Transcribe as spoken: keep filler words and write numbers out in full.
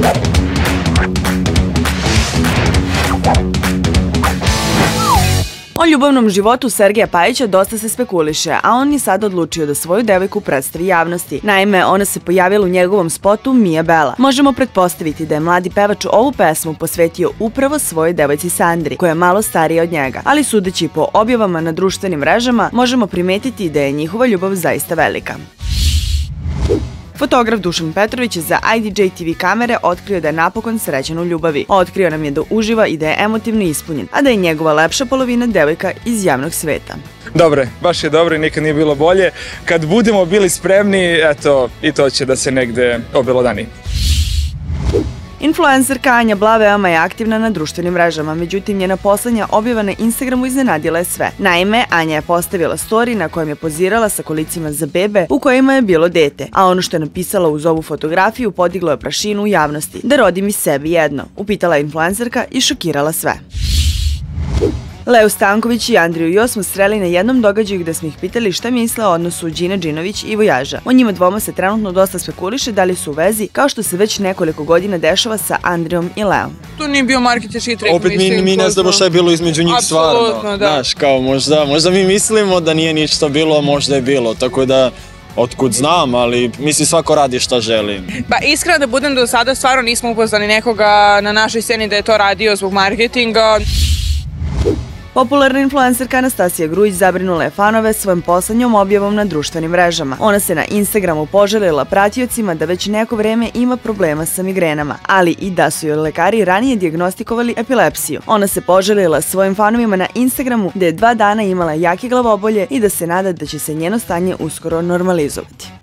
O ljubavnom životu Sergeja Pajića dosta se spekuliše, a on je sad odlučio da svoju devojku predstavi javnosti. Naime, ona se pojavila u njegovom spotu Mia Bela. Možemo pretpostaviti da je mladi pevač ovu pesmu posvetio upravo svojoj devojci Sandri, koja je malo starija od njega. Ali sudeći po objavama na društvenim mrežama, možemo primetiti da je njihova ljubav zaista velika. Fotograf Dušan Petrović je za I D J T V kamere otkrio da je napokon srećan u ljubavi. Otkrio nam je da uživa i da je emotivno ispunjen, a da je njegova lepša polovina devojka iz javnog sveta. Dobro, baš je dobro i nikad nije bilo bolje. Kad budemo bili spremni, eto, i to će da se negde obelodani. Influencerka Anja Bla veoma je aktivna na društvenim mrežama, međutim njena poslednja objava na Instagramu iznenadila je sve. Naime, Anja je postavila story na kojem je pozirala sa kolicima za bebe u kojima je bilo dete, a ono što je napisala uz ovu fotografiju podiglo je prašinu u javnosti. Da rodim i sebi jedno, upitala je influencerka i šokirala sve. Leo Stanković i Andriju Jo smo sreli na jednom događaju gde smo ih pitali šta misle o odnosu Đine Đinović i Vojaža. O njima dvoma se trenutno dosta spekuliše da li su u vezi, kao što se već nekoliko godina dešava sa Andrijom i Leom. To nije bio marketinški trik, opet mi, mi ne znamo šta je bilo između njih stvarno. Apsolutno, da. Znaš, kao možda, možda mi mislimo da nije ništa bilo, možda je bilo, tako da otkud znam, ali mislim svako radi šta želi. Pa iskreno da budem, do sada stvarno nismo upoznali nekoga na našoj sceni da je to radio zbog marketinga. Popularna influencerka Anastasija Grujić zabrinula je fanove svojom poslednjom objavom na društvenim mrežama. Ona se na Instagramu poželila pratiocima da već neko vreme ima problema sa migrenama, ali i da su joj lekari ranije dijagnostikovali epilepsiju. Ona se poželila svojim fanovima na Instagramu da je dva dana imala jake glavobolje i da se nada da će se njeno stanje uskoro normalizovati.